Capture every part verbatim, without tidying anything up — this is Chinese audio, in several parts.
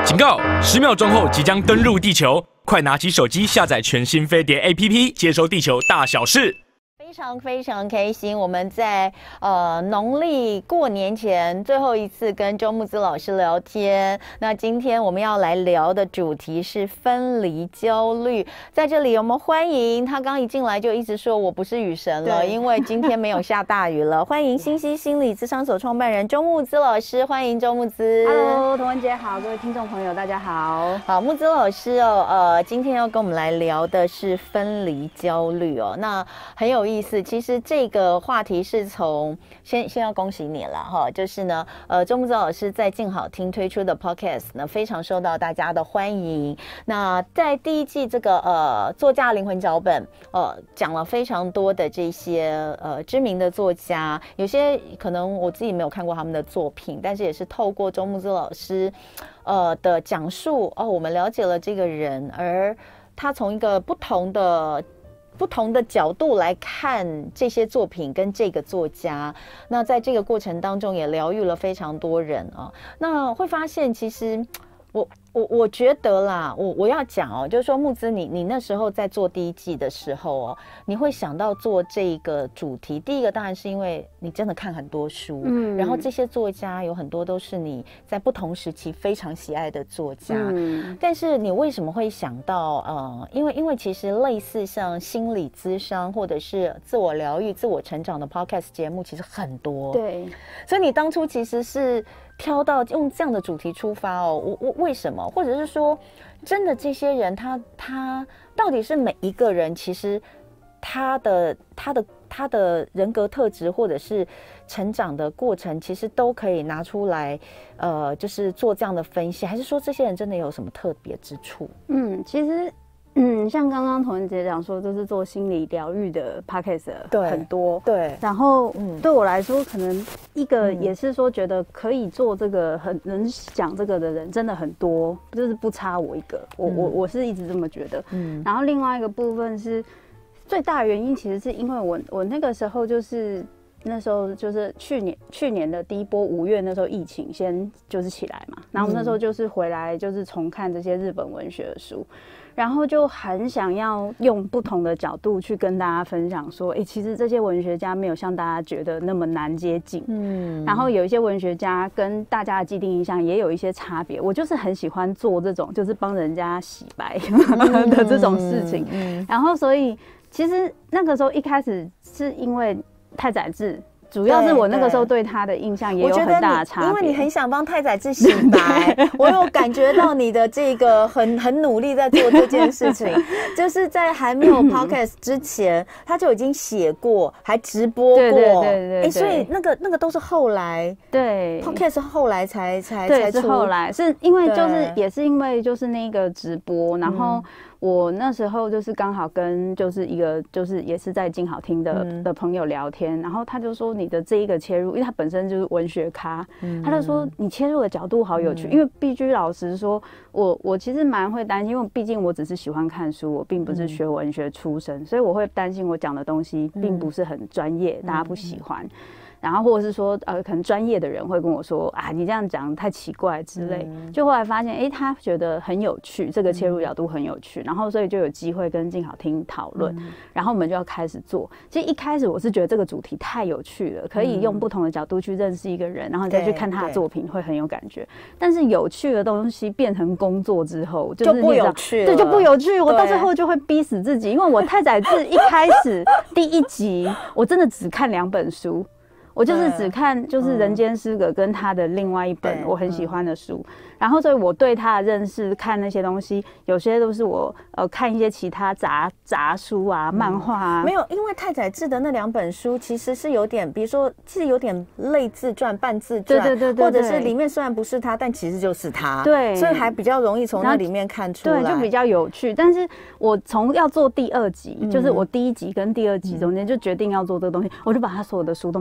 警告！十秒钟后即将登陆地球，快拿起手机下载全新飞碟 A P P， 接收地球大小事。 非常非常开心，我们在呃农历过年前最后一次跟周慕姿老师聊天。那今天我们要来聊的主题是分离焦虑，在这里我们欢迎他刚一进来就一直说我不是雨神了，因为今天没有下大雨了。欢迎新溪心理咨商所创办人周慕姿老师，欢迎周慕姿。 Hello， 童文姐好，各位听众朋友大家好。 好，慕姿老师哦，呃，今天要跟我们来聊的是分离焦虑哦，那很有意思。其实这个话题是从先先要恭喜你了哈，就是呢，呃，周慕姿老师在静好听推出的 podcast 呢，非常受到大家的欢迎。那在第一季这个呃作家灵魂脚本，呃，讲了非常多的这些呃知名的作家，有些可能我自己没有看过他们的作品，但是也是透过周慕姿老师呃的讲述哦，我们了解了这个人，而他从一个不同的。不同的角度来看这些作品跟这个作家，那在这个过程当中也疗愈了非常多人啊。那会发现其实我我我觉得啦，我我要讲哦，就是说慕姿你你那时候在做第一季的时候哦，你会想到做这个主题，第一个当然是因为你真的看很多书，嗯，然后这些作家有很多都是你在不同时期非常喜爱的作家，嗯，但是你为什么会想到呃，因为因为其实类似像心理咨商或者是自我疗愈、自我成长的 podcast 节目其实很多， 对， 所以你当初其实是挑到用这样的主题出发哦，我我为什么？或者是说，真的这些人他他到底是每一个人其实他的他的他的人格特质或者是成长的过程，其实都可以拿出来，呃，就是做这样的分析，还是说这些人真的有什么特别之处？ 嗯，其实。嗯，像刚刚童文姐讲说，就是做心理疗愈的 podcast 很多， 对。 然后、嗯、对我来说，可能一个也是说，觉得可以做这个很能讲这个的人真的很多，就是不差我一个。我、嗯、我我是一直这么觉得。嗯。然后另外一个部分是最大的原因，其实是因为我我那个时候就是那时候就是去年去年的第一波五月那时候疫情先就是起来嘛，然后我们那时候就是回来就是重看这些日本文学的书。然后就很想要用不同的角度去跟大家分享说，哎，其实这些文学家没有像大家觉得那么难接近，嗯，然后有一些文学家跟大家的既定印象也有一些差别。我就是很喜欢做这种就是帮人家洗白的这种事情，嗯嗯、然后所以其实那个时候一开始是因为太宰治。主要是我那个时候对他的印象也有很大的差别， 因为你很想帮太宰治洗白，我有感觉到你的这个很很努力在做这件事情，就是在还没有 podcast 之前，他就已经写过，还直播过，对对对对，哎，所以那个那个都是后来， 对 podcast 是后来才才才出， 是后来，是因为就是也是因为就是那个直播，然后。嗯我那时候就是刚好跟就是一个就是也是在静好听的、嗯、的朋友聊天，然后他就说你的这一个切入，因为他本身就是文学咖，嗯、他就说你切入的角度好有趣。嗯、因为必须老实说，我我其实蛮会担心，因为毕竟我只是喜欢看书，我并不是学文学出身，嗯、所以我会担心我讲的东西并不是很专业，嗯、大家不喜欢。然后或者是说，呃，可能专业的人会跟我说啊，你这样讲太奇怪之类。嗯、就后来发现，哎，他觉得很有趣，这个切入角度很有趣，嗯、然后所以就有机会跟静好听讨论，嗯、然后我们就要开始做。其实一开始我是觉得这个主题太有趣了，可以用不同的角度去认识一个人，然后再去看他的作品，会很有感觉。但是有趣的东西变成工作之后，就是就不有趣了， 对，就不有趣。我到最后就会逼死自己，因为我太宰治一开始第一集我真的只看两本书。我就是只看就是《人间失格》跟他的另外一本我很喜欢的书，嗯、然后所以我对他的认识，看那些东西，有些都是我呃看一些其他杂杂书啊、漫画啊， 没有，因为太宰治的那两本书其实是有点，比如说是有点类自传、半自传， 对对对对， 或者是里面虽然不是他，但其实就是他， 对， 所以还比较容易从那里面看出来， 对，就比较有趣。但是我从要做第二集，嗯、就是我第一集跟第二集中间就决定要做这个东西，我就把他所有的书都买回来看。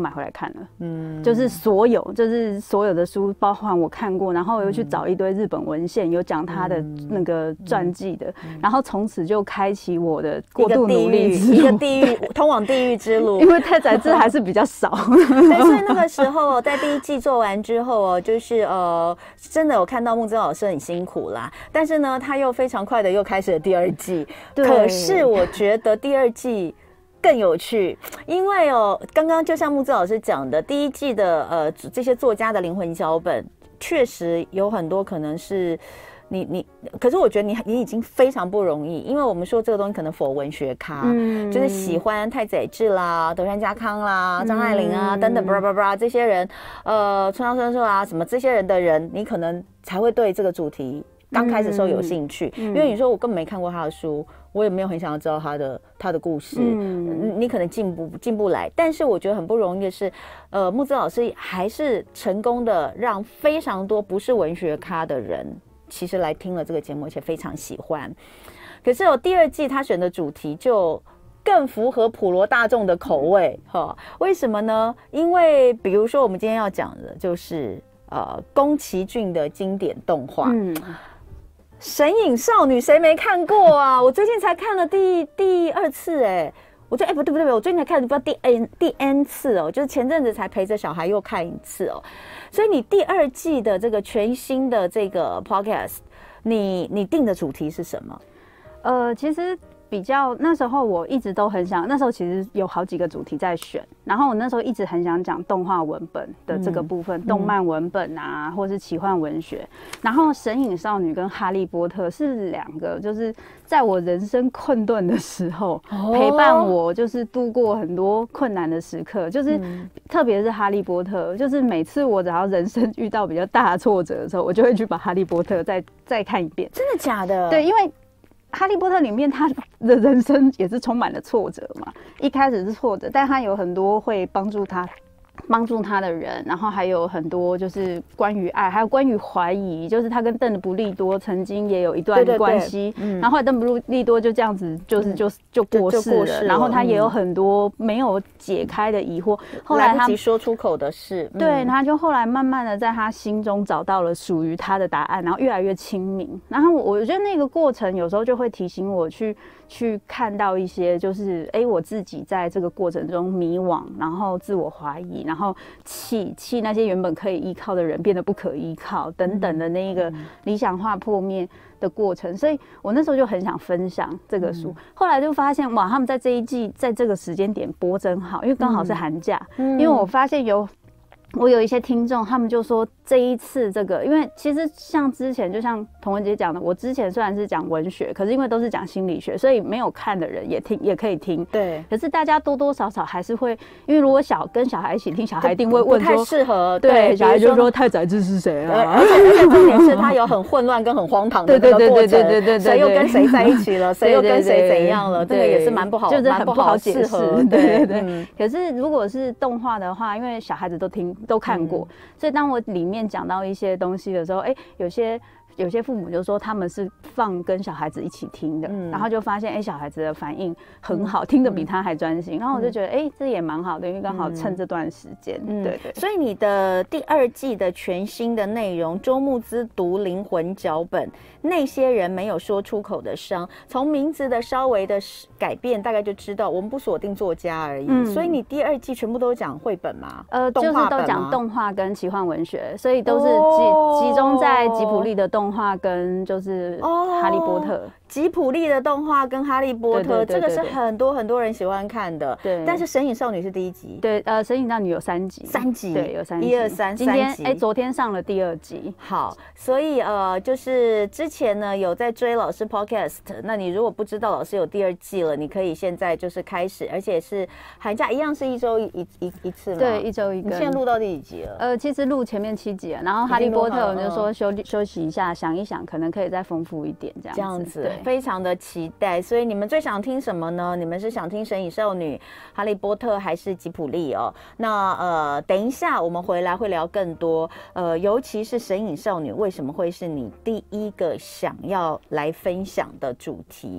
看了，嗯，就是所有就是所有的书，包含我看过，然后我又去找一堆日本文献，有讲他的那个传记的，嗯嗯、然后从此就开启我的过度努力之路， 一个地狱通往地狱之路。 因为太宰治还是比较少， 对，所以那个时候在第一季做完之后哦，就是呃，真的有看到木之老师很辛苦啦，但是呢，他又非常快的又开始了第二季，可是我觉得第二季更有趣，因为哦，刚刚就像木之老师讲的，第一季的呃这些作家的灵魂脚本，确实有很多可能是你你，可是我觉得你你已经非常不容易，因为我们说这个东西可能否文学咖，嗯，就是喜欢太宰治啦、德川家康啦、张爱玲啊、嗯、等等，巴拉巴拉这些人，呃，村上春树啊什么这些人的人，你可能才会对这个主题刚开始的时候有兴趣，嗯、因为你说我根本没看过他的书。我也没有很想要知道他的他的故事，嗯，你可能进不进不来，但是我觉得很不容易的是，呃，木之老师还是成功的让非常多不是文学咖的人，其实来听了这个节目，而且非常喜欢。可是有、哦、第二季他选的主题就更符合普罗大众的口味，哈，为什么呢？因为比如说我们今天要讲的就是呃宫崎骏的经典动画，嗯。神隐少女谁没看过啊？我最近才看了第第二次哎、欸，我就哎、欸、不对不对，我最近才看了不知道第 N 第 N 次哦，就是前阵子才陪着小孩又看一次哦。所以你第二季的这个全新的这个 podcast， 你你定的主题是什么？ 呃，其实比较那时候我一直都很想，那时候其实有好几个主题在选，然后我那时候一直很想讲动画文本的这个部分，嗯、动漫文本啊，或是奇幻文学。然后神隐少女跟哈利波特是两个，就是在我人生困顿的时候、哦、陪伴我，就是度过很多困难的时刻。就是、嗯、特别是哈利波特，就是每次我只要人生遇到比较大的挫折的时候，我就会去把哈利波特再再看一遍。 真的假的？ 对，因为哈利波特里面他的人生也是充满了挫折嘛，一开始是挫折，但他有很多会帮助他帮助他的人，然后还有很多就是关于爱，还有关于怀疑，就是他跟邓布利多曾经也有一段关系，嗯、然后后来邓布利多就这样子就是就就过世 了, 就就世了，然后他也有很多没有解开的疑惑，嗯、后来他来不及说出口的事， 嗯、对，他就后来慢慢的在他心中找到了属于他的答案，然后越来越清明。然后我觉得那个过程有时候就会提醒我去去看到一些就是哎、欸、我自己在这个过程中迷惘，然后自我怀疑，然后气气那些原本可以依靠的人变得不可依靠等等的那一个理想化破灭的过程，所以我那时候就很想分享这个书。嗯、后来就发现哇，他们在这一季在这个时间点播真好，因为刚好是寒假，嗯、因为我发现有。我有一些听众，他们就说这一次这个，因为其实像之前，就像童文杰讲的，我之前虽然是讲文学，可是因为都是讲心理学，所以没有看的人也听也可以听。 对。 可是大家多多少少还是会，因为如果小跟小孩一起听，小孩一定会问说， 不太适合。 对，小孩就说太宰治是谁啊？ 而且而且重点是他有很混乱跟很荒唐的那个过程，对对对对对对，谁又跟谁在一起了，谁又跟谁怎样了，这个也是蛮不好， 就是很不好解释。对对对。 嗯、 可是如果是动画的话，因为小孩子都听都看过。嗯，所以当我里面讲到一些东西的时候，哎、欸，有些有些父母就说他们是放跟小孩子一起听的，嗯、然后就发现哎、欸，小孩子的反应很好，嗯、听得比他还专心，嗯、然后我就觉得哎、欸，这也蛮好的，因为刚好趁这段时间，嗯、对对。 所以你的第二季的全新的内容，周慕姿读灵魂脚本，那些人没有说出口的伤，从名字的稍微的改变，大概就知道我们不锁定作家而已。嗯、所以你第二季全部都讲绘本吗？ 呃，就是都讲动画跟奇幻文学，所以都是集、哦、集中在吉卜力的动画跟就是哈利波特。哦， 吉普力的动画跟哈利波特，这个是很多很多人喜欢看的。对，但是神隐少女是第一集。 对，呃，神隐少女有三集， 三集， 对，有三集， 一二三， 今天哎，昨天上了第二集。 好，所以呃，就是之前呢有在追老师 podcast， 那你如果不知道老师有第二季了，你可以现在就是开始，而且是寒假一样是一周一一一次嘛？ 对，一周一个。 你现在录到第几集了？ 呃，其实录前面七集了，然后哈利波特我就说休休息一下，想一想，可能可以再丰富一点，这样子。 这样子，非常的期待。所以你们最想听什么呢？你们是想听神隐少女、哈利波特还是吉普力哦？那呃，等一下我们回来会聊更多。呃，尤其是神隐少女为什么会是你第一个想要来分享的主题？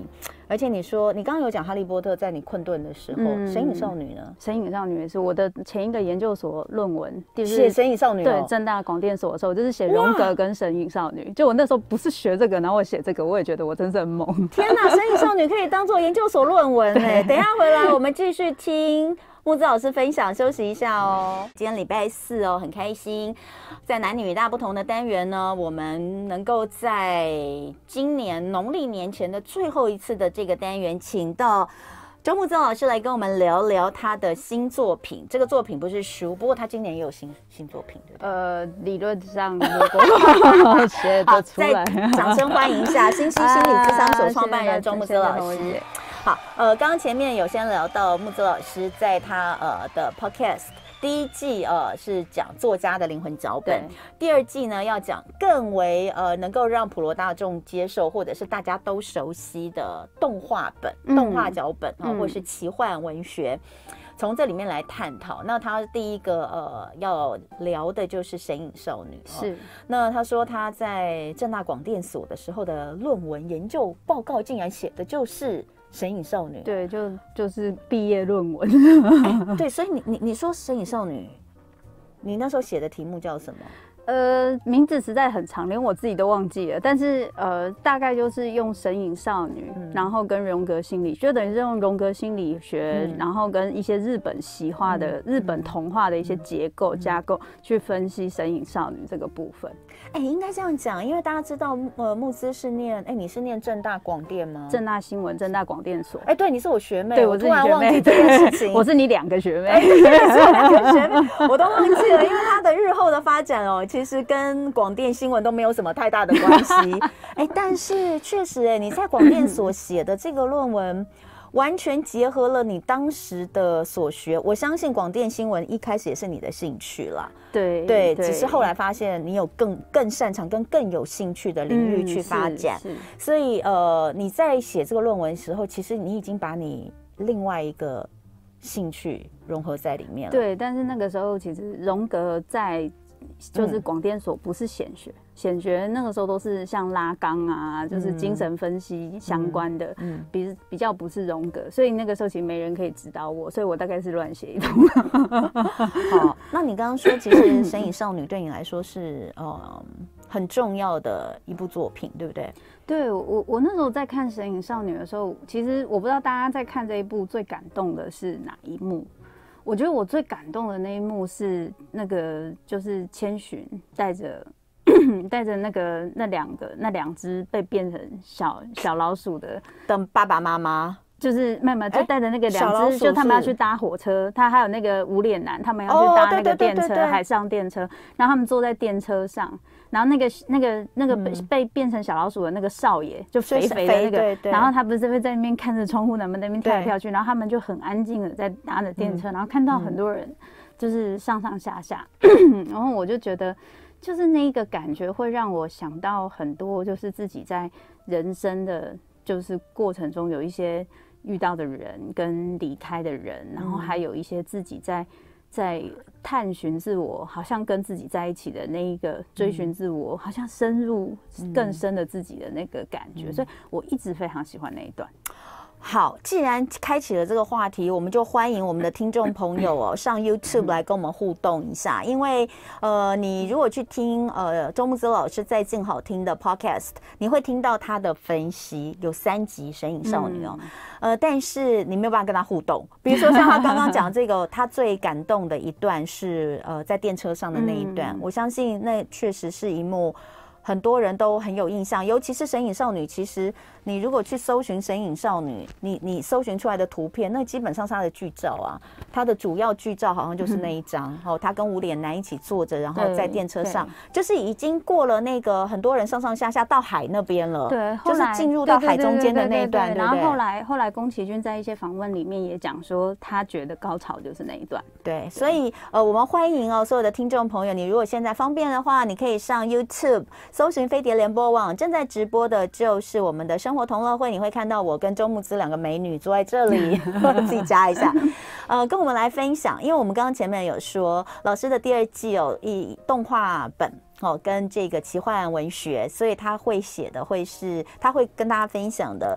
而且你说你刚刚有讲哈利波特，在你困顿的时候，嗯、神隐少女呢？ 神隐少女也是我的前一个研究所论文，就是写神隐少女、哦。 对，正大广电所的时候，就是写荣格跟神隐少女。就我那时候不是学这个，然后我写这个，我也觉得我真是很猛。 天哪，神隐少女可以当做研究所论文哎！等一下回来我们继续听慕姿老师分享，休息一下哦。今天礼拜四哦，很开心，在男女大不同的单元呢，我们能够在今年农历年前的最后一次的这个单元，请到周慕姿老师来跟我们聊聊他的新作品。这个作品不是书，不过他今年也有新新作品，对不对？ 呃，理论上如果写得出来， 掌声欢迎一下新兴心理咨商所创办人周慕姿老师。好，呃，刚刚前面有先聊到慕姿老师在他呃的 podcast 第一季呃是讲作家的灵魂脚本，第二季呢要讲更为呃能够让普罗大众接受或者是大家都熟悉的动画本、嗯、动画脚本啊、呃，或是奇幻文学。从这里面来探讨，那他第一个呃要聊的就是神隐少女。 是， 那他说他在政大广电所的时候的论文研究报告，竟然写的就是神隐少女。 对，就就是毕业论文。 欸、对，所以你你你说神隐少女，你那时候写的题目叫什么？ 呃，名字实在很长，连我自己都忘记了。但是呃，大概就是用神隐少女，嗯、然后跟荣格心理，就等于是用荣格心理学，嗯、然后跟一些日本西化的、嗯、日本童话的一些结构、嗯、架构去分析神隐少女这个部分。 哎、欸，应该这样讲，因为大家知道，呃，慕姿是念，哎、欸，你是念政大广电吗？ 政大新闻，政大广电所。 哎、欸，对，你是我学妹， 对，我是你学妹， 这件事情， 我是你两个学妹， 哎、欸，你是我两个学妹，我都忘记了，因为他的日后的发展哦，其实跟广电新闻都没有什么太大的关系。哎、欸，但是确实，哎，你在广电所写的这个论文。完全结合了你当时的所学，我相信广电新闻一开始也是你的兴趣啦， 对对, 对，只是后来发现你有更更擅长跟更有兴趣的领域去发展，嗯、所以呃你在写这个论文的时候，其实你已经把你另外一个兴趣融合在里面了。 对，但是那个时候其实荣格在就是广电所不是显学。显学那个时候都是像拉冈啊，就是精神分析相关的，嗯嗯、比比较不是荣格，所以那个时候其实没人可以指导我，所以我大概是乱写一通。 好，那你刚刚说，其实《神隐少女》对你来说是呃很重要的一部作品，对不对？ 对，我我那时候在看《神隐少女》的时候，其实我不知道大家在看这一部最感动的是哪一幕。我觉得我最感动的那一幕是那个，就是千寻带着。带着那个那两个那两只被变成小小老鼠的的爸爸妈妈， 就是慢慢就带着那个两只，就他们要去搭火车，他还有那个无脸男，他们要去搭那个电车，海上电车，然后他们坐在电车上，然后那个那个那个被、嗯、被变成小老鼠的那个少爷，就肥肥的那个，对对，然后他不是会在那边看着窗户，那边那边跳来跳去，然后他们就很安静的在搭着电车，嗯、然后看到很多人就是上上下下，嗯、然后我就觉得。就是那一个感觉会让我想到很多，就是自己在人生的就是过程中有一些遇到的人跟离开的人，然后还有一些自己在在探寻自我，好像跟自己在一起的那一个追寻自我，好像深入更深的自己的那个感觉，所以我一直非常喜欢那一段。 好，既然开启了这个话题，我们就欢迎我们的听众朋友哦上 YouTube 来跟我们互动一下。因为呃，你如果去听呃周慕姿老师在静好听的 Podcast， 你会听到他的分析，有三集《神隐少女》哦。嗯呃，但是你没有办法跟他互动，比如说像他刚刚讲这个，他最感动的一段是呃在电车上的那一段，嗯、我相信那确实是一幕。很多人都很有印象，尤其是神隐少女。其实你如果去搜寻神隐少女，你你搜寻出来的图片，那基本上是她的剧照啊。她的主要剧照好像就是那一张，哦，她跟无脸男一起坐着，然后在电车上，就是已经过了那个很多人上上下下到海那边了， 对， 就是进入到海中间的那一段，对不对？ 然后后来后来宫崎骏在一些访问里面也讲说，他觉得高潮就是那一段。 对，所以呃，我们欢迎哦所有的听众朋友，你如果现在方便的话，你可以上 YouTube。搜寻飞碟联播网，正在直播的就是我们的生活同乐会，你会看到我跟周慕姿两个美女坐在这里，自己加一下，呃，跟我们来分享。因为我们刚刚前面有说，老师的第二季有以动画本哦跟这个奇幻文学，所以他会写的会是他会跟大家分享的。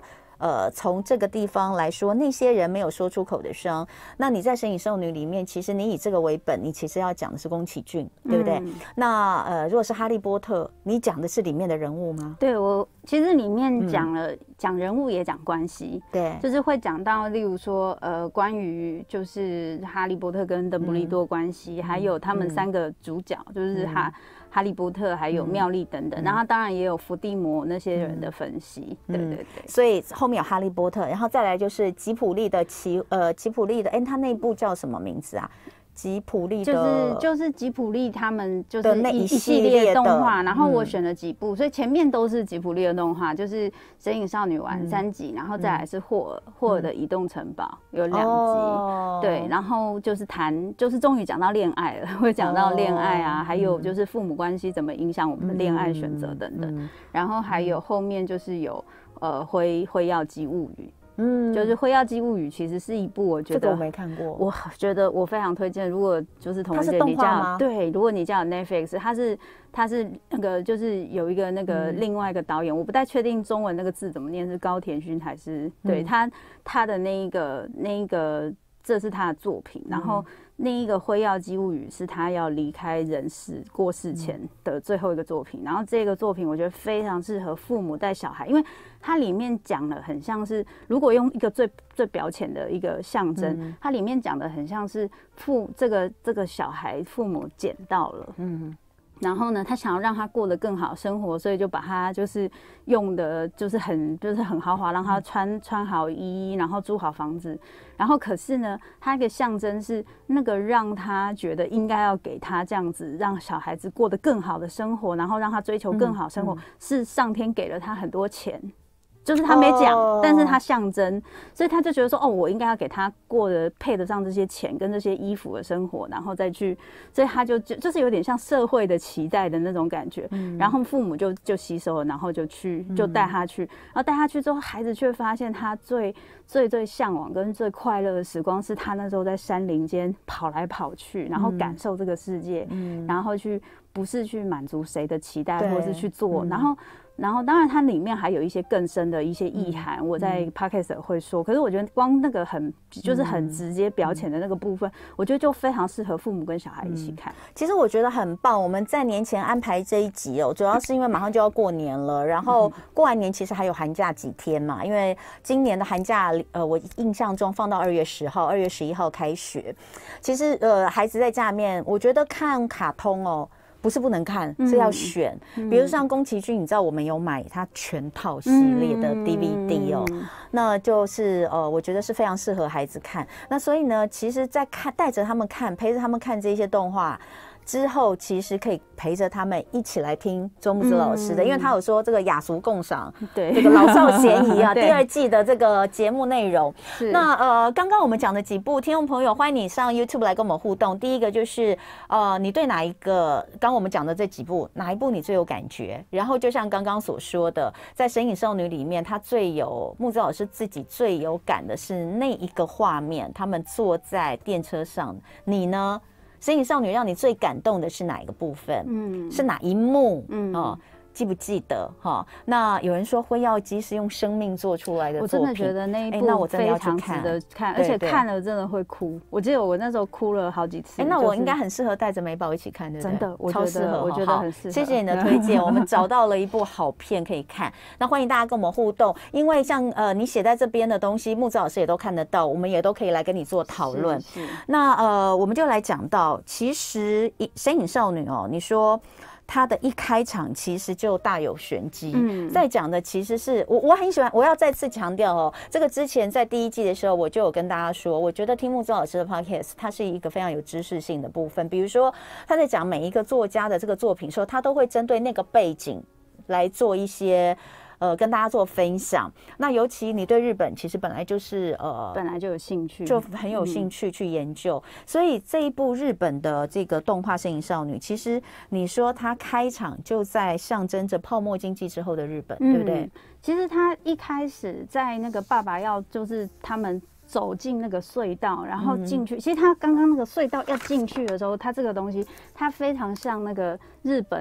呃，从这个地方来说，那些人没有说出口的伤，那你在《神隐少女》里面，其实你以这个为本，你其实要讲的是宫崎骏，对不对？嗯、那呃，如果是哈利波特，你讲的是里面的人物吗？ 对，我其实里面讲了讲、嗯、人物也讲关系，对，就是会讲到，例如说呃，关于就是哈利波特跟邓布利多关系，嗯、还有他们三个主角，嗯、就是哈。嗯哈利波特还有妙丽等等，嗯、然后当然也有伏地魔那些人的分析，嗯、对对对。 所以后面有哈利波特，然后再来就是吉普力的奇呃吉普力的，哎，他那部叫什么名字啊？吉普力的就是就是吉普力他们就是一一系列动画，然后我选了几部，嗯、所以前面都是吉普力的动画，就是《神隐少女丸》三集，嗯、然后再来是霍尔、嗯、霍尔的移动城堡有两集，哦、对，然后就是谈就是终于讲到恋爱了，会讲到恋爱啊，哦、还有就是父母关系怎么影响我们的恋爱选择等等，嗯、然后还有后面就是有呃辉辉耀姬物语。嗯，就是《辉耀姬物语》其实是一部我觉得这个我没看过， 我觉得我非常推荐。如果就是同学你家对，如果你家有 Netflix， 它是它是那个就是有一个那个另外一个导演，嗯、我不太确定中文那个字怎么念，是高田勋还是、嗯、对他他的那一个那一个这是他的作品，然后。那一个《辉耀姬物语》是他要离开人世过世前的最后一个作品，然后这个作品我觉得非常适合父母带小孩，因为它里面讲的很像是，如果用一个最最表浅的一个象征，嗯、它里面讲的很像是父这个这个小孩父母捡到了，嗯。然后呢，他想要让他过得更好生活，所以就把他就是用的，就是很就是很豪华，让他穿穿好衣，然后租好房子。然后可是呢，他一个象征是那个让他觉得应该要给他这样子，让小孩子过得更好的生活，然后让他追求更好生活，嗯嗯、是上天给了他很多钱。就是他没讲， oh. 但是他象征，所以他就觉得说，哦，我应该要给他过得配得上这些钱跟这些衣服的生活，然后再去，所以他就就就是有点像社会的期待的那种感觉。嗯、然后父母就就吸收了，然后就去就带他去，然后带他去之后，孩子却发现他最最最向往跟最快乐的时光是他那时候在山林间跑来跑去，然后感受这个世界，嗯、然后去不是去满足谁的期待，或是去做，嗯、然后。然后，当然，它里面还有一些更深的一些意涵，嗯、我在 podcast 会说。可是我觉得光那个很就是很直接表浅的那个部分，嗯、我觉得就非常适合父母跟小孩一起看。嗯、 其实我觉得很棒。我们在年前安排这一集哦，主要是因为马上就要过年了，然后过完年其实还有寒假几天嘛。因为今年的寒假，呃，我印象中放到二月十号、二月十一号开学。其实，呃，孩子在家里面，我觉得看卡通哦。不是不能看，是要选。嗯、比如像宫崎骏，你知道我们有买他全套系列的 D V D 哦，嗯、那就是呃，我觉得是非常适合孩子看。那所以呢，其实，在看带着他们看，陪着他们看这些动画。之后其实可以陪着他们一起来听周慕姿老师的，嗯、因为他有说这个雅俗共赏，对这个老少咸宜啊，第二季的这个节目内容。那呃，刚刚我们讲的几部，听众朋友欢迎你上 YouTube 来跟我们互动。第一个就是呃，你对哪一个刚我们讲的这几部，哪一部你最有感觉？然后就像刚刚所说的，在《神隐少女》里面，他最有慕姿老师自己最有感的是那一个画面，他们坐在电车上，你呢？神隐少女让你最感动的是哪一个部分？嗯，是哪一幕？嗯哦，记不记得？哈、哦，那有人说辉耀姬是用生命做出来的作品， 我真的觉得那一部非常值得看，而且看了真的会哭。我记得我那时候哭了好几次。哎， 那我应该很适合带着美宝一起看，对不对？ 真的，我超适合， 我觉得很适合。 谢谢你的推荐，我们找到了一部好片可以看。那欢迎大家跟我们互动，因为像呃你写在这边的东西，慕姿老师也都看得到，我们也都可以来跟你做讨论。那呃，我们就来讲到，其实《神隐少女》哦，你说。他的一开场其实就大有玄机，嗯，在讲的其实是我我很喜欢，我要再次强调哦，这个之前在第一季的时候我就有跟大家说，我觉得听慕姿老师的 podcast 它是一个非常有知识性的部分，比如说他在讲每一个作家的这个作品的时候，他都会针对那个背景来做一些。呃，跟大家做分享。那尤其你对日本其实本来就是呃， 本来就有兴趣， 就很有兴趣去研究。嗯、所以这一部日本的这个动画《神隐少女》，其实你说它开场就在象征着泡沫经济之后的日本，嗯、对不对？ 其实他一开始在那个爸爸要就是他们。走进那个隧道，然后进去。嗯、其实他刚刚那个隧道要进去的时候，他这个东西，它非常像那个日本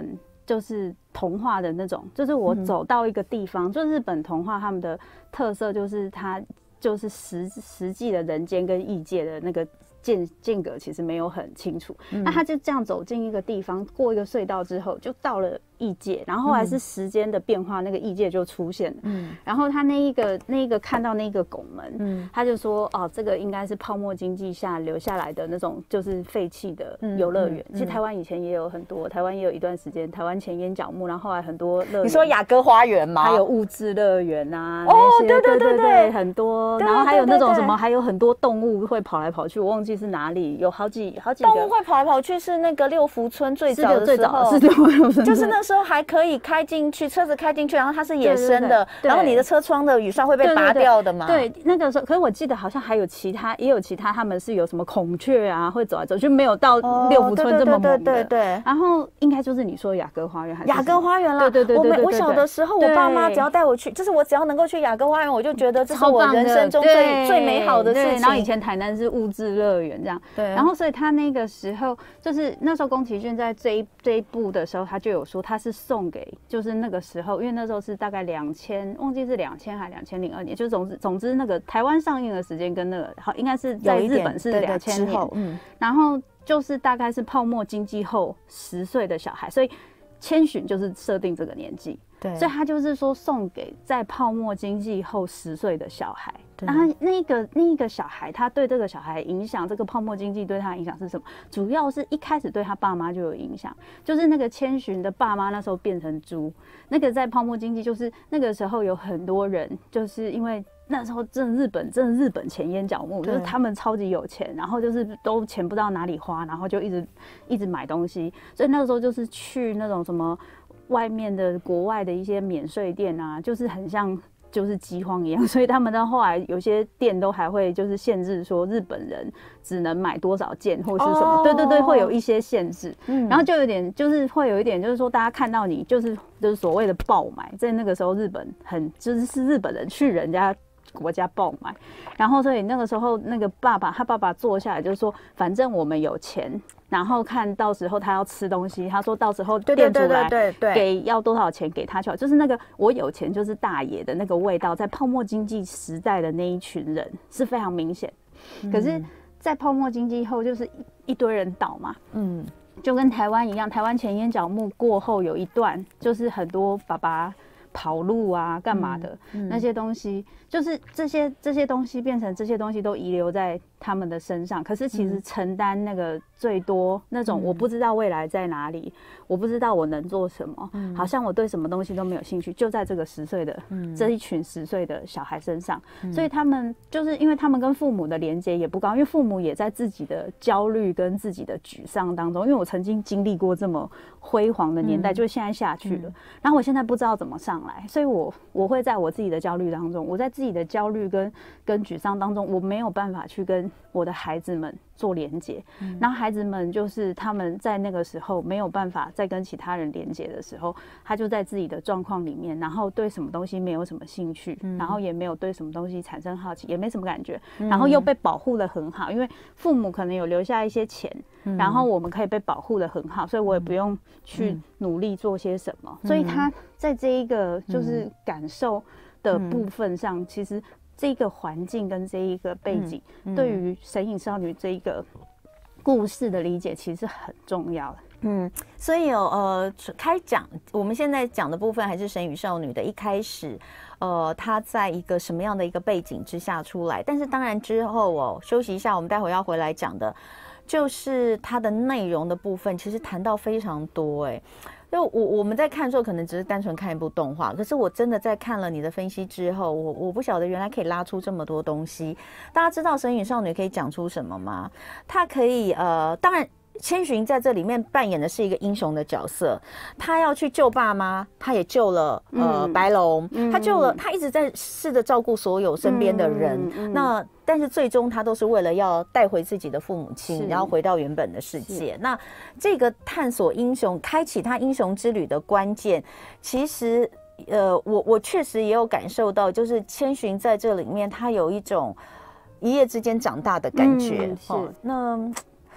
就是童话的那种，就是我走到一个地方，嗯、就日本童话他们的特色就是它就是实实际的人间跟异界的那个间间隔其实没有很清楚，嗯、那他就这样走进一个地方，过一个隧道之后就到了异界，然后后来是时间的变化，嗯、那个异界就出现了。嗯，然后他那一个那一个看到那个拱门，嗯，他就说哦，这个应该是泡沫经济下留下来的那种就是废弃的游乐园。嗯嗯、其实台湾以前也有很多，台湾也有一段时间台湾前烟角木，然后后来很多乐园。 你说雅阁花园吗？ 还有物质乐园啊， 哦，对对对 对, 对， 很多。然后还有那种什么，还有很多动物会跑来跑去，我忘记是哪里，有好几好几个动物会跑来跑去，是那个六福村最早的时候， 是六福村， 就是那时候还可以开进去，车子开进去，然后它是野生的，对对对，然后你的车窗的雨刷会被拔掉的嘛？ 对，对，对，那个时候，可是我记得好像还有其他，也有其他，他们是有什么孔雀啊，会走来走去，没有到六福村这么猛的。 对对 对, 对, 对, 对。 然后应该就是你说雅阁花园还是雅阁花园啦？ 对对对 对, 对, 对, 对, 对, 对。 我小的时候，我爸妈只要带我去，就是我只要能够去雅阁花园，我就觉得这是我人生中最最美好的事情。 然后以前台南是物质乐园这样，对。然后所以他那个时候，就是那时候宫崎骏在这一这一部的时候，他就有说他是送给，就是那个时候，因为那时候是大概两千，忘记是两千还两千零二年，就总之总之那个台湾上映的时间跟那个好应该是在日本是两千年，嗯，然后就是大概是泡沫经济后十岁的小孩，所以千寻就是设定这个年纪，对，所以他就是说送给在泡沫经济后十岁的小孩。然后那个那个小孩，他对这个小孩影响，这个泡沫经济对他的影响是什么？主要是一开始对他爸妈就有影响，就是那个千寻的爸妈那时候变成猪，那个在泡沫经济就是那个时候有很多人，就是因为那时候真的日本真的日本前烟角木，就是他们超级有钱，然后就是都钱不知道哪里花，然后就一直一直买东西，所以那个时候就是去那种什么外面的国外的一些免税店啊，就是很像。就是饥荒一样，所以他们到后来有些店都还会就是限制说日本人只能买多少件或是什么， oh. 对对对，会有一些限制。嗯，然后就有点就是会有一点就是说大家看到你就是就是所谓的爆买，在那个时候日本很就是是日本人去人家国家爆买，然后所以那个时候那个爸爸他爸爸坐下来就是说，反正我们有钱。然后看到时候他要吃东西，他说到时候店主来给要多少钱给他就好，就是那个我有钱就是大爷的那个味道，在泡沫经济时代的那一群人是非常明显。嗯、可是，在泡沫经济后，就是一堆人倒嘛，嗯，就跟台湾一样，台湾前烟角木过后有一段，就是很多爸爸跑路啊，干嘛的、嗯嗯、那些东西，就是这些这些东西变成这些东西都遗留在他们的身上，可是其实承担那个最多那种我不知道未来在哪里、嗯、我不知道我能做什么、嗯、好像我对什么东西都没有兴趣，就在这个十岁的、嗯、这一群十岁的小孩身上、嗯、所以他们就是因为他们跟父母的连接也不高，因为父母也在自己的焦虑跟自己的沮丧当中，因为我曾经经历过这么辉煌的年代、嗯、就现在下去了、嗯、然后我现在不知道怎么上来，所以我我会在我自己的焦虑当中，我在自己的焦虑跟跟沮丧当中，我没有办法去跟我的孩子们做连结、嗯、然后孩子们就是他们在那个时候没有办法再跟其他人连结的时候，他就在自己的状况里面，然后对什么东西没有什么兴趣、嗯、然后也没有对什么东西产生好奇，也没什么感觉、嗯、然后又被保护得很好，因为父母可能有留下一些钱、嗯、然后我们可以被保护得很好，所以我也不用去努力做些什么、嗯、所以他在这一个就是感受的部分上、嗯、其实这个环境跟这一个背景、嗯嗯、对于神隐少女这一个故事的理解其实很重要的。 嗯，所以有呃开讲，我们现在讲的部分还是神隐少女的一开始，呃，她在一个什么样的一个背景之下出来？但是当然之后哦，休息一下，我们待会要回来讲的，就是它的内容的部分，其实谈到非常多哎、欸。就我我们在看的时候，可能只是单纯看一部动画，可是我真的在看了你的分析之后，我我不晓得原来可以拉出这么多东西。大家知道神隐少女可以讲出什么吗？她可以呃，当然。千寻在这里面扮演的是一个英雄的角色，他要去救爸妈，他也救了呃、嗯、白龙，他救了，他一直在试着照顾所有身边的人。嗯嗯、那但是最终他都是为了要带回自己的父母亲，然后回到原本的世界。那这个探索英雄、开启他英雄之旅的关键，其实呃，我我确实也有感受到，就是千寻在这里面，他有一种一夜之间长大的感觉。嗯、是、哦、那。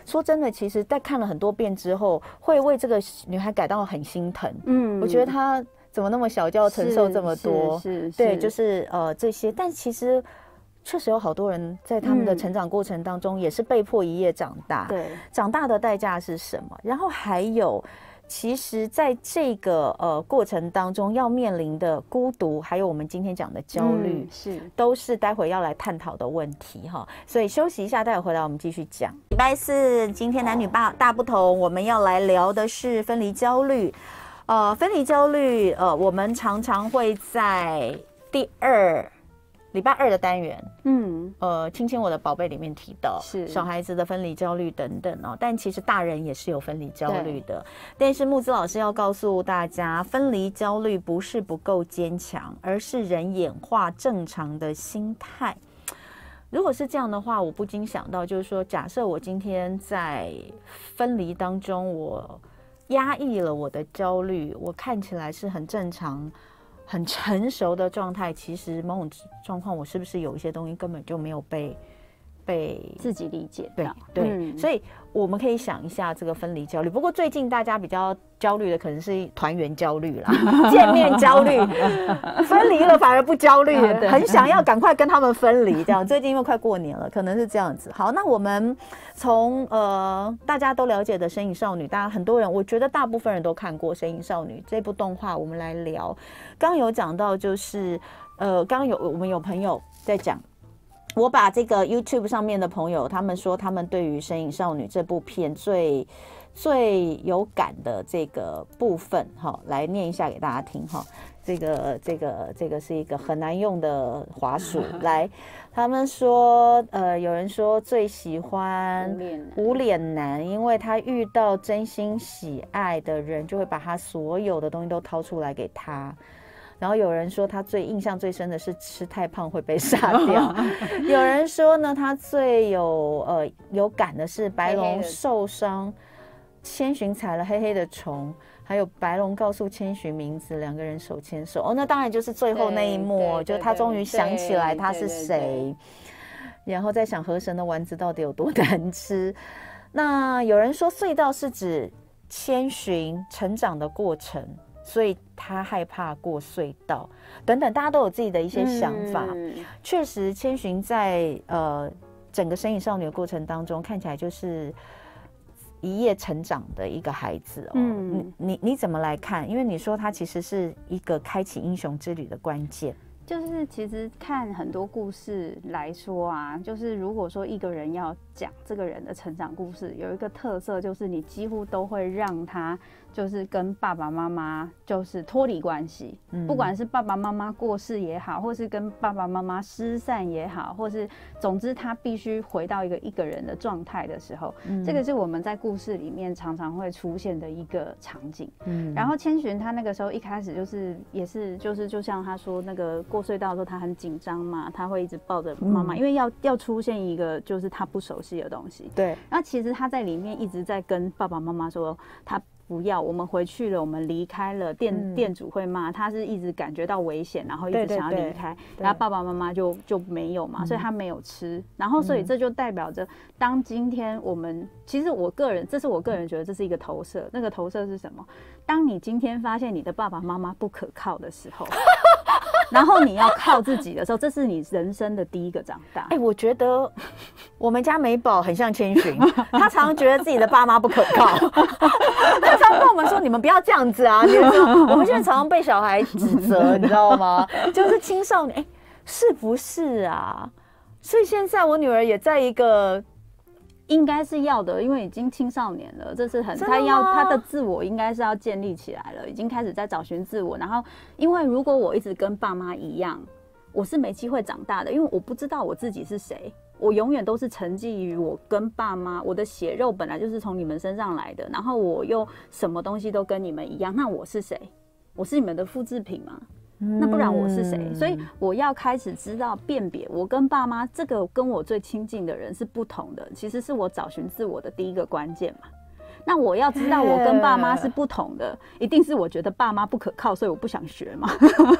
说真的，其实在看了很多遍之后，会为这个女孩感到很心疼。嗯，我觉得她怎么那么小就要承受这么多？是，是对，就是呃这些。但其实确实有好多人在他们的成长过程当中，也是被迫一夜长大。对、嗯，长大的代价是什么？然后还有。其实，在这个呃过程当中，要面临的孤独，还有我们今天讲的焦虑，嗯、是都是待会要来探讨的问题哈。所以休息一下，待会回来我们继续讲。礼拜四，今天男女大大不同，我们要来聊的是分离焦虑。呃，分离焦虑，呃，我们常常会在第二。礼拜二的单元，嗯，呃，亲亲我的宝贝里面提到是小孩子的分离焦虑等等哦，但其实大人也是有分离焦虑的。但是木子老师要告诉大家，分离焦虑不是不够坚强，而是人演化正常的心态。如果是这样的话，我不禁想到，就是说，假设我今天在分离当中，我压抑了我的焦虑，我看起来是很正常。很成熟的状态，其实某种状况，我是不是有一些东西根本就没有被被自己理解到？对对、嗯，所以我们可以想一下这个分离焦虑。不过最近大家比较焦虑的可能是团圆焦虑啦，见面焦虑，分离了反而不焦虑，很想要赶快跟他们分离。这样，最近因为快过年了，可能是这样子。好，那我们从呃大家都了解的《神隐少女》，大家很多人，我觉得大部分人都看过《神隐少女》这部动画，我们来聊。刚刚有讲到，就是呃，刚刚有我们有朋友在讲。我把这个 YouTube 上面的朋友，他们说他们对于《神隐少女》这部片最最有感的这个部分，哈，来念一下给大家听哈。这个这个这个是一个很难用的滑鼠，来，他们说，呃，有人说最喜欢无脸男，因为他遇到真心喜爱的人，就会把他所有的东西都掏出来给他。然后有人说他最印象最深的是吃太胖会被杀掉，有人说呢他最有呃有感的是白龙受伤，千寻踩了黑黑的虫，还有白龙告诉千寻名字，两个人手牵手。哦，那当然就是最后那一幕，就他终于想起来他是谁，然后在想河神的丸子到底有多难吃。那有人说隧道是指千寻成长的过程，所以他害怕过隧道等等，大家都有自己的一些想法。确、嗯、实，千寻在呃整个神隐少女的过程当中，看起来就是一夜成长的一个孩子哦。嗯，你你你怎么来看？因为你说他其实是一个开启英雄之旅的关键。 就是其实看很多故事来说啊，就是如果说一个人要讲这个人的成长故事，有一个特色就是你几乎都会让他就是跟爸爸妈妈就是脱离关系、嗯、不管是爸爸妈妈过世也好，或是跟爸爸妈妈失散也好，或是总之他必须回到一个一个人的状态的时候、嗯、这个是我们在故事里面常常会出现的一个场景、嗯、然后千寻他那个时候一开始就是也是就是就像他说那个过隧道的时候他很紧张嘛，他会一直抱着妈妈、嗯、因为要要出现一个就是他不熟悉的东西。对，然后其实他在里面一直在跟爸爸妈妈说他不要，我们回去了，我们离开了，店、嗯、店主会骂他，是一直感觉到危险，然后一直想要离开，然后爸爸妈妈就就没有嘛、嗯，所以他没有吃，然后所以这就代表着，当今天我们其实我个人，这是我个人觉得这是一个投射，那个投射是什么？当你今天发现你的爸爸妈妈不可靠的时候。然后你要靠自己的时候，这是你人生的第一个长大。 哎、欸，我觉得我们家美宝很像千寻，他常常觉得自己的爸妈不可靠，他常跟我们说：“你们不要这样子啊！”你们我们现在常常被小孩指责，你知道吗？就是青少年，哎、欸，是不是啊？所以现在我女儿也在一个。 应该是要的，因为已经青少年了，这是很他要他的自我应该是要建立起来了，已经开始在找寻自我。然后，因为如果我一直跟爸妈一样，我是没机会长大的，因为我不知道我自己是谁，我永远都是沉寂于我跟爸妈，我的血肉本来就是从你们身上来的，然后我又什么东西都跟你们一样，那我是谁？我是你们的复制品吗？那不然我是谁？所以我要开始知道辨别，我跟爸妈这个跟我最亲近的人是不同的，其实是我找寻自我的第一个关键嘛。 那我要知道我跟爸妈是不同的，一定是我觉得爸妈不可靠，所以我不想学嘛。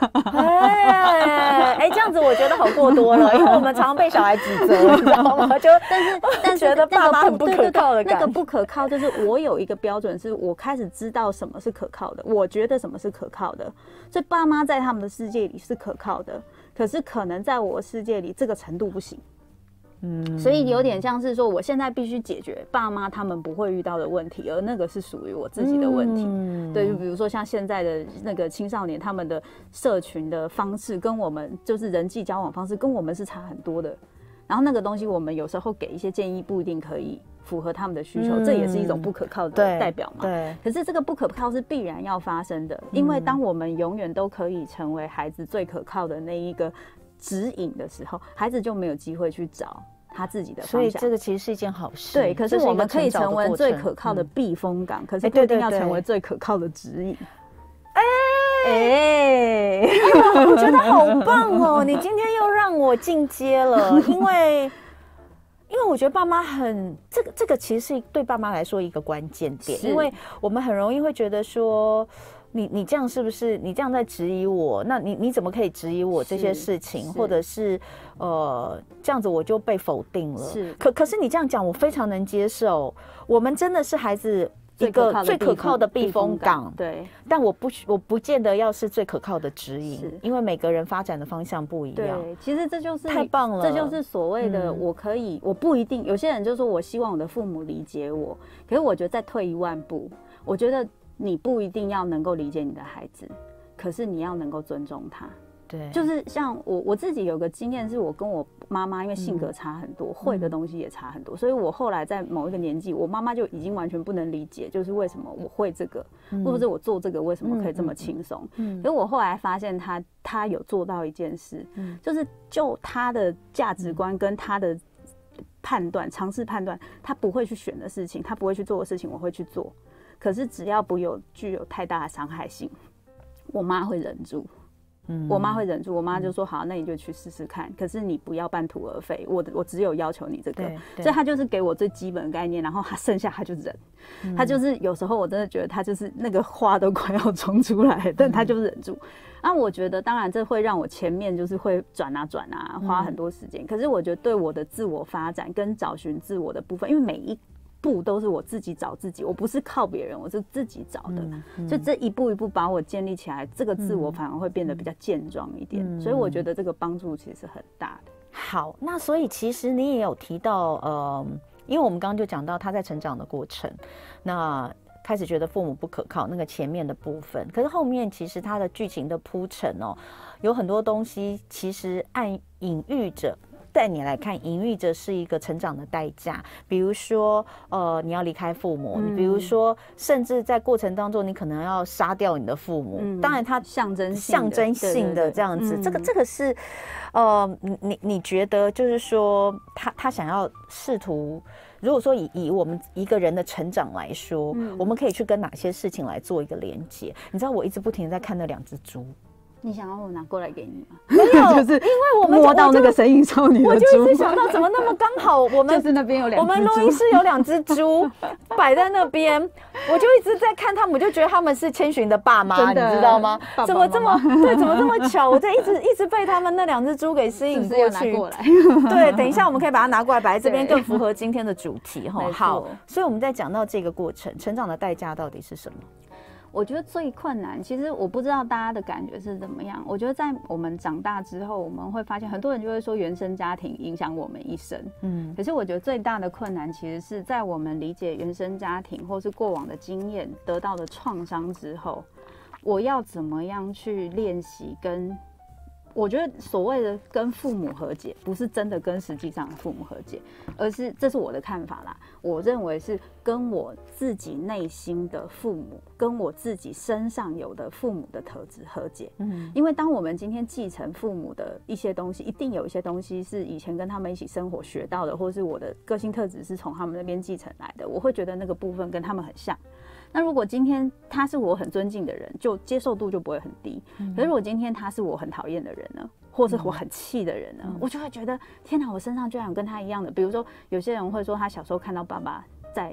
哎哎，这样子我觉得好过多了，因为我们常常被小孩指责，你知道吗？就但是但是觉得爸妈很不可靠的感觉。 那个不可靠就是我有一个标准，是我开始知道什么是可靠的，我觉得什么是可靠的，所以爸妈在他们的世界里是可靠的，可是可能在我的世界里这个程度不行。嗯，所以有点像是说，我现在必须解决爸妈他们不会遇到的问题，而那个是属于我自己的问题。嗯、对，就比如说像现在的那个青少年，他们的社群的方式跟我们就是人际交往方式跟我们是差很多的。然后那个东西，我们有时候给一些建议，不一定可以符合他们的需求，嗯、这也是一种不可靠的代表嘛。 对。 可是这个不可靠是必然要发生的，因为当我们永远都可以成为孩子最可靠的那一个指引的时候，孩子就没有机会去找他自己的方向， 所以这个其实是一件好事。 对，可是我们可以成为最可靠的避风港，嗯、可是不一定要成为最可靠的指引。 哎哎，我觉得好棒哦！你今天又让我进阶了，因为因为我觉得爸妈很这个这个其实是对爸妈来说一个关键点，因为我们很容易会觉得说。你你这样是不是你这样在质疑我？那你你怎么可以质疑我这些事情，或者是呃这样子我就被否定了？是，可可是你这样讲，我非常能接受。我们真的是孩子一个最可靠的避风港， 对。 但我不我不见得要是最可靠的指引，因为每个人发展的方向不一样。 对，其实这就是太棒了， 这就是所谓的我可以，嗯、我不一定。有些人就说我希望我的父母理解我，可是我觉得再退一万步，我觉得。你不一定要能够理解你的孩子，可是你要能够尊重他。 对， 就是像我我自己有个经验，是我跟我妈妈因为性格差很多，嗯、会的东西也差很多，所以我后来在某一个年纪，我妈妈就已经完全不能理解，就是为什么我会这个，嗯、或者是我做这个为什么可以这么轻松。嗯，可是我后来发现她她有做到一件事，嗯、就是就她的价值观跟她的判断，尝试判断，她不会去选的事情，她不会去做的事情，我会去做。可是只要不有具有太大的伤害性，我妈会忍住。嗯，我妈会忍住，我妈就说好，那你就去试试看。可是你不要半途而废，我我只有要求你这个，所以她就是给我最基本的概念，然后她剩下她就忍。她、嗯、就是有时候我真的觉得她就是那个话都快要冲出来，但她就忍住。那、嗯啊、我觉得当然这会让我前面就是会转啊转啊，花很多时间。嗯、可是我觉得对我的自我发展跟找寻自我的部分，因为每一步都是我自己找自己，我不是靠别人，我是自己找的，嗯嗯、所以这一步一步把我建立起来，这个自我反而会变得比较健壮一点，嗯、所以我觉得这个帮助其实是很大的。 好，那所以其实你也有提到，呃，因为我们刚刚就讲到他在成长的过程，那开始觉得父母不可靠，那个前面的部分，可是后面其实他的剧情的铺陈哦，有很多东西其实暗隐喻着。带你来看，隐喻着是一个成长的代价，比如说，呃，你要离开父母，嗯、你比如说，甚至在过程当中，你可能要杀掉你的父母。嗯、当然，它象征象征性的这样子，对对对，这个这个是，呃，你你觉得就是说，他他想要试图，如果说以以我们一个人的成长来说，嗯、我们可以去跟哪些事情来做一个连接？你知道，我一直不停地在看那两只猪。 你想要我拿过来给你吗？ 没有， 就是因为我们摸到那个神隐少女的猪， 我就一直想到怎么那么刚好，我们就是那边有两只猪， 我们录音室有两只猪摆在那边，我就一直在看他们，我就觉得他们是千寻的爸妈，你知道吗？爸爸怎么这么对？怎么这么巧？我在一直一直被他们那两只猪给吸引过去。 过来对，等一下我们可以把它拿过来摆在这边，更符合今天的主题哈。好，所以我们在讲到这个过程，成长的代价到底是什么？ 我觉得最困难，其实我不知道大家的感觉是怎么样。我觉得在我们长大之后，我们会发现很多人就会说原生家庭影响我们一生。嗯，可是我觉得最大的困难，其实是在我们理解原生家庭或是过往的经验得到的创伤之后，我要怎么样去练习跟。我觉得所谓的跟父母和解，不是真的跟实际上的父母和解，而是这是我的看法啦。我认为是跟我自己内心的父母，跟我自己身上有的父母的特质和解。嗯，因为当我们今天继承父母的一些东西，一定有一些东西是以前跟他们一起生活学到的，或是我的个性特质是从他们那边继承来的，我会觉得那个部分跟他们很像。那如果今天他是我很尊敬的人，就接受度就不会很低。嗯、可是如果今天他是我很讨厌的人呢，或是我很气的人呢，嗯、我就会觉得天哪，我身上居然有跟他一样的。比如说，有些人会说他小时候看到爸爸在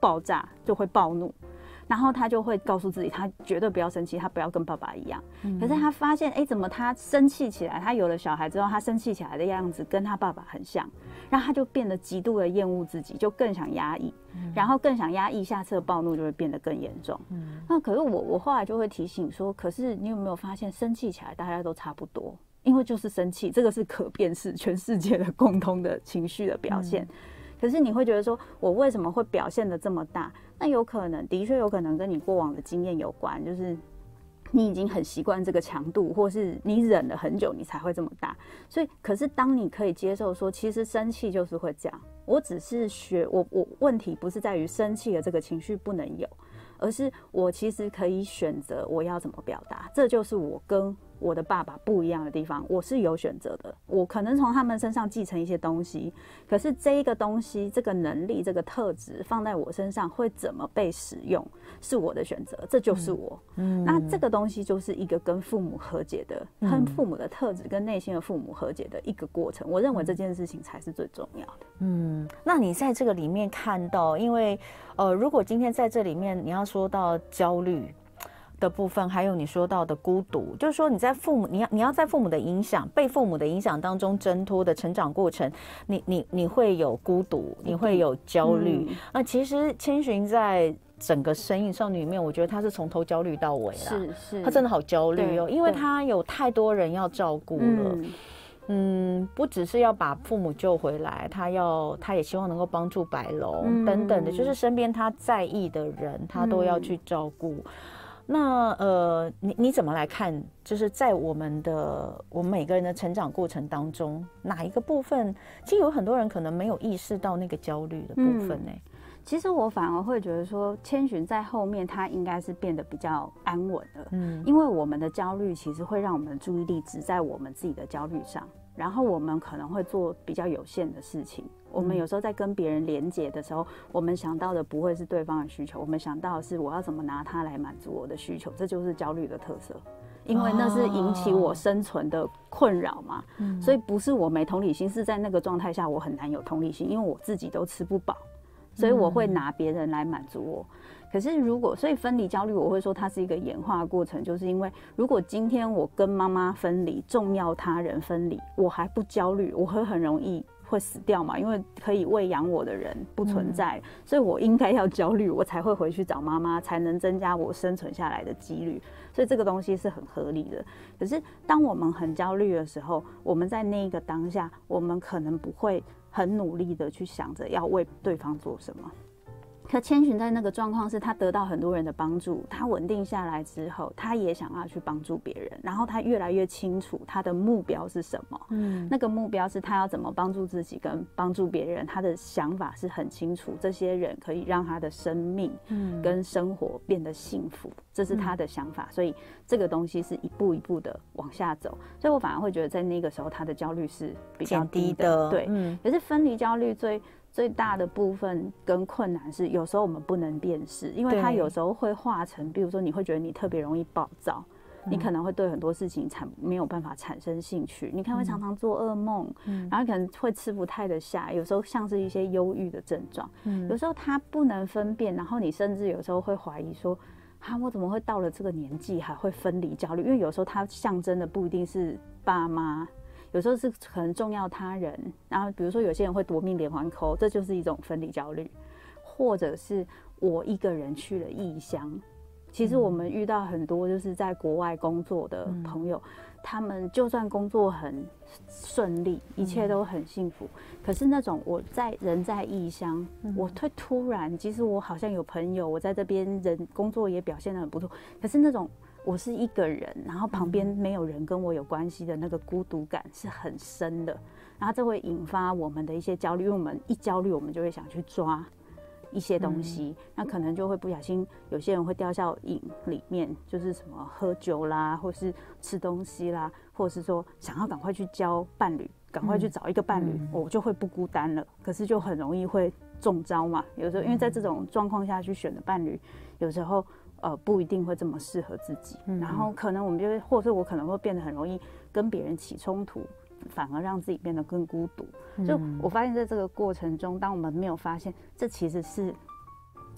爆炸，就会暴怒。然后他就会告诉自己，他绝对不要生气，他不要跟爸爸一样。嗯、可是他发现，哎，怎么他生气起来？他有了小孩之后，他生气起来的样子跟他爸爸很像，然后他就变得极度的厌恶自己，就更想压抑，嗯、然后更想压抑，下次的暴怒就会变得更严重。嗯、那可是我我后来就会提醒说，可是你有没有发现，生气起来大家都差不多，因为就是生气，这个是可辨识全世界的共通的情绪的表现。嗯可是你会觉得说，我为什么会表现得这么大？那有可能，的确有可能跟你过往的经验有关，就是你已经很习惯这个强度，或是你忍了很久，你才会这么大。所以，可是当你可以接受说，其实生气就是会这样，我只是学我我问题不是在于生气的这个情绪不能有，而是我其实可以选择我要怎么表达，这就是我跟我的爸爸不一样的地方，我是有选择的，我可能从他们身上继承一些东西，可是这一个东西、这个能力、这个特质放在我身上会怎么被使用，是我的选择，这就是我。嗯，那这个东西就是一个跟父母和解的，嗯、跟父母的特质跟内心的父母和解的一个过程。我认为这件事情才是最重要的。 嗯，那你在这个里面看到，因为呃，如果今天在这里面你要说到焦虑的部分，还有你说到的孤独，就是说你在父母，你要你要在父母的影响、被父母的影响当中挣脱的成长过程，你你你会有孤独，你会有焦虑。嗯、那其实千寻在整个神隐少女里面，我觉得她是从头焦虑到尾啦， 是是， 她真的好焦虑哦，因为她有太多人要照顾了。嗯嗯，不只是要把父母救回来，他要，他也希望能够帮助白龙、嗯、等等的，就是身边他在意的人，他都要去照顾。嗯、那呃，你你怎么来看？就是在我们的我们每个人的成长过程当中，哪一个部分，其实有很多人可能没有意识到那个焦虑的部分呢、欸。嗯其实我反而会觉得说，千寻在后面他应该是变得比较安稳了，嗯，因为我们的焦虑其实会让我们的注意力只在我们自己的焦虑上，然后我们可能会做比较有限的事情。我们有时候在跟别人连结的时候，我们想到的不会是对方的需求，我们想到的是我要怎么拿它来满足我的需求，这就是焦虑的特色。因为那是引起我生存的困扰嘛，哦、所以不是我没同理心，是在那个状态下我很难有同理心，因为我自己都吃不饱。所以我会拿别人来满足我，可是如果所以分离焦虑，我会说它是一个演化过程，就是因为如果今天我跟妈妈分离，重要他人分离，我还不焦虑，我会很容易会死掉嘛，因为可以喂养我的人不存在，嗯、所以我应该要焦虑，我才会回去找妈妈，才能增加我生存下来的几率。所以这个东西是很合理的。可是当我们很焦虑的时候，我们在那个当下，我们可能不会很努力的去想着要为对方做什么。可千寻在那个状况是，他得到很多人的帮助，他稳定下来之后，他也想要去帮助别人，然后他越来越清楚他的目标是什么。嗯，那个目标是他要怎么帮助自己跟帮助别人，他的想法是很清楚，这些人可以让他的生命跟生活变得幸福，这是他的想法。所以这个东西是一步一步的往下走，所以我反而会觉得在那个时候他的焦虑是比较低的。对，嗯，可是分离焦虑最最大的部分跟困难是，有时候我们不能辨识，因为它有时候会化成，比如说你会觉得你特别容易暴躁，嗯、你可能会对很多事情产没有办法产生兴趣，你可能会常常做噩梦，嗯、然后可能会吃不太得下，有时候像是一些忧郁的症状，嗯、有时候它不能分辨，然后你甚至有时候会怀疑说，啊，我怎么会到了这个年纪还会分离焦虑？因为有时候它象征的不一定是爸妈。有时候是可能重要他人，然后比如说有些人会夺命连环扣，这就是一种分离焦虑，或者是我一个人去了异乡。其实我们遇到很多就是在国外工作的朋友，嗯、他们就算工作很顺利，一切都很幸福，嗯、可是那种我在人在异乡，嗯、我会突然，即使我好像有朋友，我在这边人工作也表现得很不错，可是那种我是一个人，然后旁边没有人跟我有关系的那个孤独感是很深的，然后这会引发我们的一些焦虑，因为我们一焦虑，我们就会想去抓一些东西，嗯、那可能就会不小心，有些人会掉到瘾里面，就是什么喝酒啦，或是吃东西啦，或者是说想要赶快去交伴侣，赶快去找一个伴侣，嗯、我就会不孤单了。可是就很容易会中招嘛，有时候因为在这种状况下去选的伴侣，有时候。呃，不一定会这么适合自己，嗯、然后可能我们就会，或者我可能会变得很容易跟别人起冲突，反而让自己变得更孤独。嗯、就我发现在这个过程中，当我们没有发现，这其实是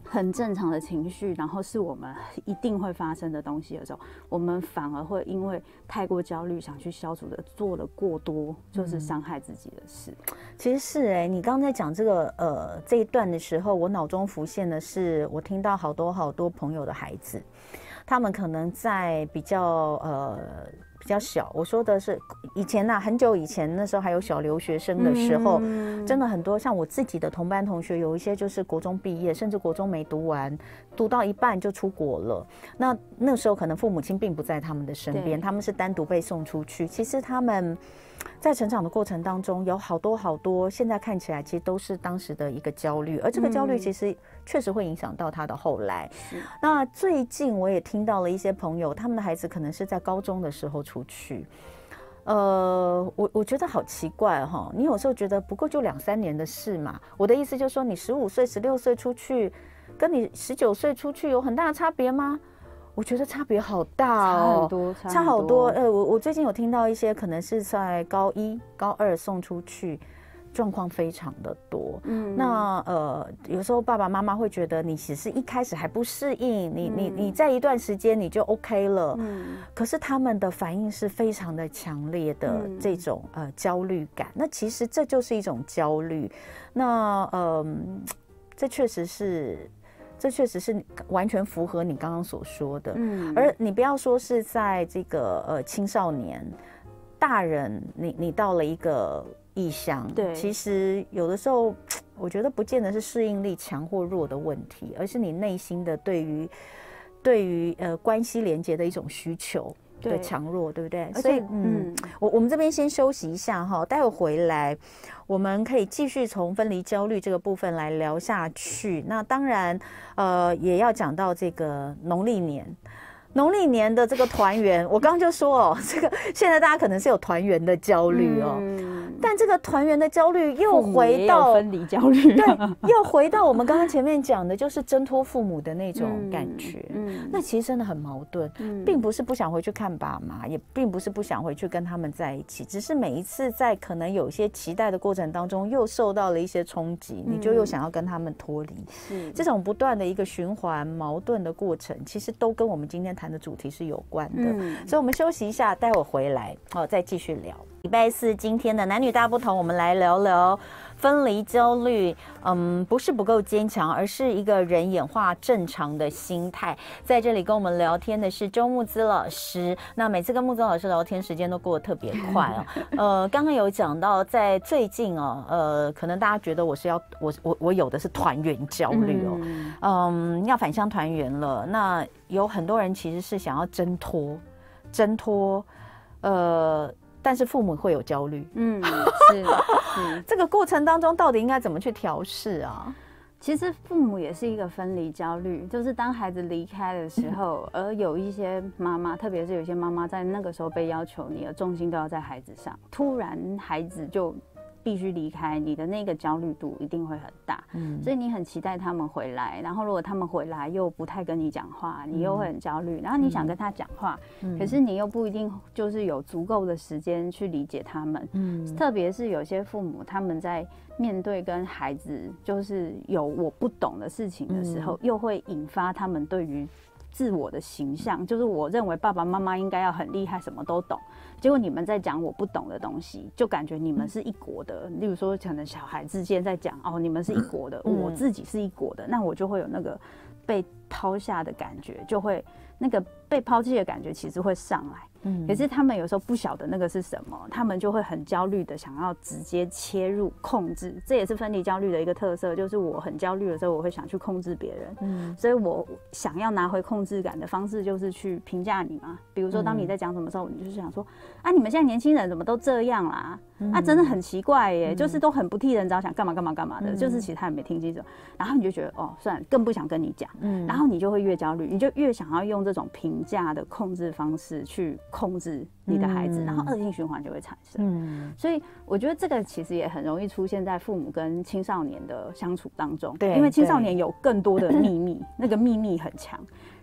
很正常的情绪，然后是我们一定会发生的东西的时候，我们反而会因为太过焦虑想去消除的，做了过多就是伤害自己的事。 嗯、其实是哎、欸，你刚才讲这个呃这一段的时候，我脑中浮现的是，我听到好多好多朋友的孩子，他们可能在比较呃。比较小，我说的是以前呐、啊，很久以前，那时候还有小留学生的时候，嗯、真的很多像我自己的同班同学，有一些就是国中毕业，甚至国中没读完，读到一半就出国了。那那时候可能父母亲并不在他们的身边，他们是单独被送出去。其实他们在成长的过程当中，有好多好多，现在看起来其实都是当时的一个焦虑，而这个焦虑其实确实会影响到他的后来。嗯、那最近我也听到了一些朋友，他们的孩子可能是在高中的时候出去，呃，我我觉得好奇怪哈，你有时候觉得不过就两三年的事嘛。我的意思就是说，你十五岁、十六岁出去，跟你十九岁出去有很大的差别吗？我觉得差别好大哦， 差很多，差, 差好多。呃，我我最近有听到一些可能是在高一、高二送出去，状况非常的多。嗯，那呃，有时候爸爸妈妈会觉得你只是一开始还不适应，你、嗯、你你在一段时间你就 OK 了。嗯，可是他们的反应是非常的强烈的这种、嗯、呃焦虑感。那其实这就是一种焦虑。那呃，这确实是。这确实是完全符合你刚刚所说的，嗯，而你不要说是在这个呃青少年，大人你你到了一个异乡，对，其实有的时候我觉得不见得是适应力强或弱的问题，而是你内心的对于对于呃关系连接的一种需求的强弱， 对, 对不对？所以嗯，我我们这边先休息一下哈，待会回来我们可以继续从分离焦虑这个部分来聊下去。那当然，呃，也要讲到这个农历年。农历年的这个团圆，我刚刚就说哦，这个现在大家可能是有团圆的焦虑哦，嗯、但这个团圆的焦虑又回到分离焦虑， 对，又回到我们刚刚前面讲的，就是挣脱父母的那种感觉。嗯，嗯那其实真的很矛盾，嗯、并不是不想回去看爸妈，也并不是不想回去跟他们在一起，只是每一次在可能有一些期待的过程当中，又受到了一些冲击，你就又想要跟他们脱离。嗯、这种不断的一个循环矛盾的过程，其实都跟我们今天谈的主题是有关的，嗯、所以我们休息一下，待会回来哦，再继续聊。礼拜四今天的男女大不同，我们来聊聊分离焦虑。嗯，不是不够坚强，而是一个人演化正常的心态。在这里跟我们聊天的是周慕姿老师。那每次跟慕姿老师聊天，时间都过得特别快哦。呃，刚刚有讲到，在最近哦，呃，可能大家觉得我是要我我我有的是团圆焦虑哦，嗯, 嗯，要返乡团圆了。那有很多人其实是想要挣脱，挣脱，呃。但是父母会有焦虑，嗯，是是这个过程当中到底应该怎么去调试啊？ 其实父母也是一个分离焦虑，就是当孩子离开的时候，而有一些妈妈，特别是有些妈妈在那个时候被要求你的重心都要在孩子上，突然孩子就必须离开，你的那个焦虑度一定会很大，嗯，所以你很期待他们回来，然后如果他们回来又不太跟你讲话，你又会很焦虑，然后你想跟他讲话，嗯，可是你又不一定就是有足够的时间去理解他们，嗯，特别是有些父母他们在面对跟孩子就是有我不懂的事情的时候，嗯，又会引发他们对于自我的形象，就是我认为爸爸妈妈应该要很厉害，什么都懂。结果你们在讲我不懂的东西，就感觉你们是一国的。例如说，可能小孩之间在讲哦，你们是一国的，我自己是一国的，那我就会有那个被抛下的感觉，就会那个被抛弃的感觉，其实会上来。嗯，可是他们有时候不晓得那个是什么，他们就会很焦虑的想要直接切入控制，这也是分离焦虑的一个特色，就是我很焦虑的时候，我会想去控制别人，嗯，所以我想要拿回控制感的方式就是去评价你嘛，比如说当你在讲什么时候，你就是想说啊，你们现在年轻人怎么都这样啦，嗯，啊，真的很奇怪耶，嗯，就是都很不替人着想，干嘛干嘛干嘛的，嗯，就是其实他也没听清楚，然后你就觉得哦，算了，更不想跟你讲，嗯，然后你就会越焦虑，你就越想要用这种评价的控制方式去控制你的孩子，嗯，然后恶性循环就会产生。嗯，所以我觉得这个其实也很容易出现在父母跟青少年的相处当中，对，因为青少年有更多的秘密，那个秘密很强。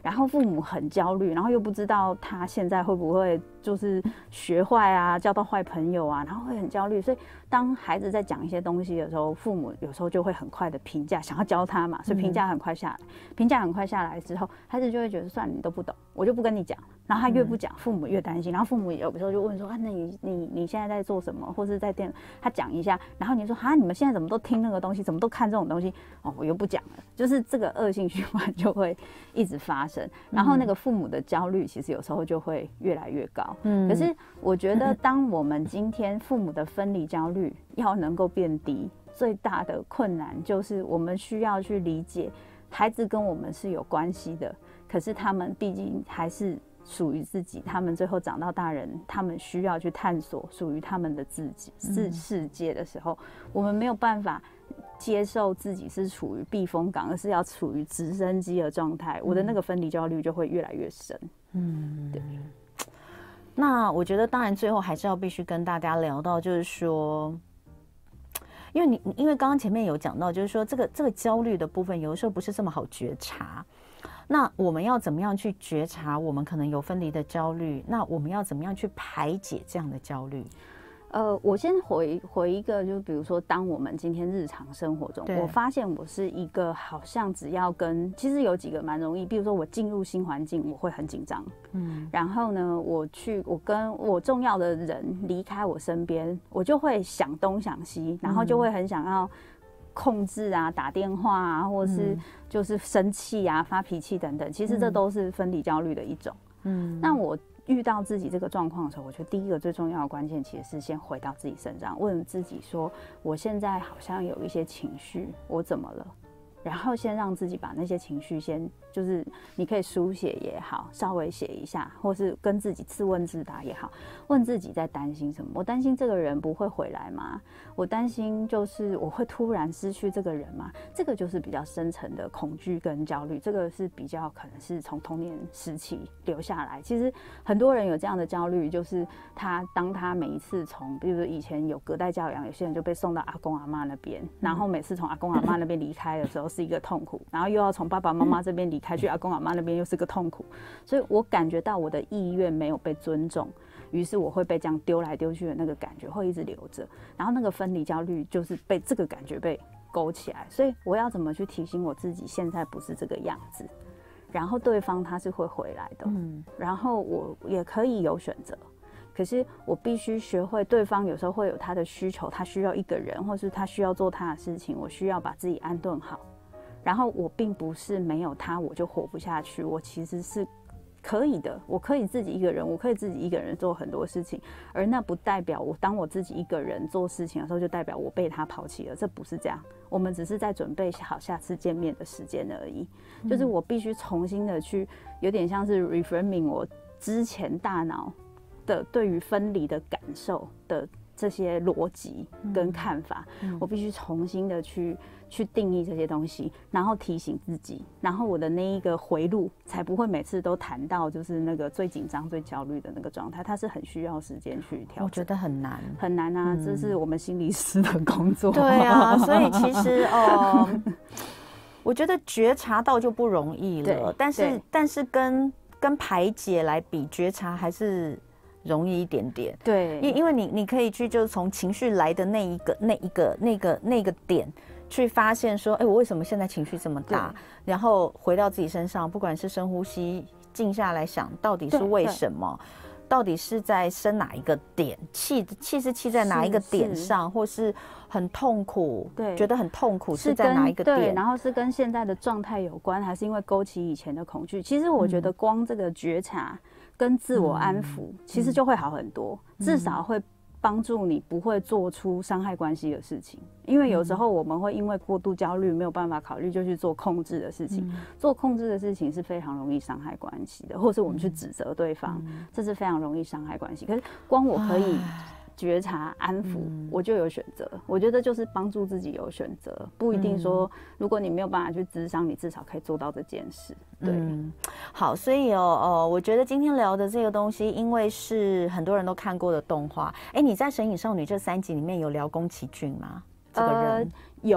然后父母很焦虑，然后又不知道他现在会不会就是学坏啊，交到坏朋友啊，然后会很焦虑。所以当孩子在讲一些东西的时候，父母有时候就会很快的评价，想要教他嘛，所以评价很快下来。评价很快下来之后，孩子就会觉得算了，你都不懂，我就不跟你讲。然后他越不讲，父母越担心。然后父母有时候就问说啊，那你你你现在在做什么，或是在电，他讲一下，然后你说啊，你们现在怎么都听那个东西，怎么都看这种东西？哦，我又不讲了，就是这个恶性循环就会一直发生。然后那个父母的焦虑，其实有时候就会越来越高。嗯，可是我觉得，当我们今天父母的分离焦虑要能够变低，最大的困难就是我们需要去理解，孩子跟我们是有关系的，可是他们毕竟还是属于自己，他们最后长到大人，他们需要去探索属于他们的自己世世界的时候，我们没有办法接受自己是处于避风港，而是要处于直升机的状态，我的那个分离焦虑就会越来越深。嗯，对。 那我觉得，当然最后还是要必须跟大家聊到，就是说，因为你因为刚刚前面有讲到，就是说这个这个焦虑的部分，有的时候不是这么好觉察。那我们要怎么样去觉察我们可能有分离的焦虑？那我们要怎么样去排解这样的焦虑？ 呃，我先回回一个，就比如说，当我们今天日常生活中，我发现我是一个好像只要跟，其实有几个蛮容易，比如说我进入新环境，我会很紧张，嗯，然后呢，我去，我跟我重要的人离开我身边，我就会想东想西，然后就会很想要控制啊，打电话啊，或者是就是生气啊，发脾气等等，其实这都是分离焦虑的一种，嗯，那我遇到自己这个状况的时候，我觉得第一个最重要的关键其实是先回到自己身上，问自己说，我现在好像有一些情绪，我怎么了？然后先让自己把那些情绪先，就是你可以书写也好，稍微写一下，或是跟自己自问自答也好，问自己在担心什么？我担心这个人不会回来吗？我担心就是我会突然失去这个人吗？这个就是比较深层的恐惧跟焦虑，这个是比较可能是从童年时期留下来。其实很多人有这样的焦虑，就是他当他每一次从，比如说以前有隔代教养，有些人就被送到阿公阿嬷那边，然后每次从阿公阿嬷那边离开的时候是一个痛苦，然后又要从爸爸妈妈这边离开去阿公阿嬷那边又是个痛苦，所以我感觉到我的意愿没有被尊重，于是我会被这样丢来丢去的那个感觉会一直留着，然后那个分离焦虑就是被这个感觉被勾起来，所以我要怎么去提醒我自己现在不是这个样子，然后对方他是会回来的，嗯，然后我也可以有选择，可是我必须学会，对方有时候会有他的需求，他需要一个人，或是他需要做他的事情，我需要把自己安顿好。然后我并不是没有他我就活不下去，我其实是可以的，我可以自己一个人，我可以自己一个人做很多事情，而那不代表我当我自己一个人做事情的时候，就代表我被他抛弃了，这不是这样。我们只是在准备好下次见面的时间而已，嗯、就是我必须重新的去，有点像是 reframing 我之前大脑的对于分离的感受的这些逻辑跟看法，嗯、我必须重新的去去定义这些东西，然后提醒自己，然后我的那一个回路才不会每次都谈到就是那个最紧张、最焦虑的那个状态，它是很需要时间去调整。 我觉得很难， 很难啊，嗯、这是我们心理师的工作。 对啊，所以其实哦，我觉得觉察到就不容易了，但是但是跟跟排解来比，觉察还是容易一点点。 对， 因因为你你可以去就是从情绪来的那一个那一个那个那个点去发现说，哎，我为什么现在情绪这么大？然后回到自己身上，不管是深呼吸，静下来想，到底是为什么？到底是在生哪一个点？气气是气在哪一个点上，或是很痛苦？对，觉得很痛苦是在哪一个点？ 对，然后是跟现在的状态有关，还是因为勾起以前的恐惧？其实我觉得光这个觉察跟自我安抚，嗯、其实就会好很多，嗯、至少会帮助你不会做出伤害关系的事情。因为有时候我们会因为过度焦虑没有办法考虑，就去做控制的事情，嗯、做控制的事情是非常容易伤害关系的，或是我们去指责对方，嗯、这是非常容易伤害关系。可是光我可以觉察安抚，嗯、我就有选择。我觉得就是帮助自己有选择，不一定说如果你没有办法去諮商，你至少可以做到这件事。对， 嗯、好，所以哦哦，我觉得今天聊的这个东西，因为是很多人都看过的动画。哎，你在《神隐少女》这三集里面有聊宫崎骏吗？这个人、 呃、有。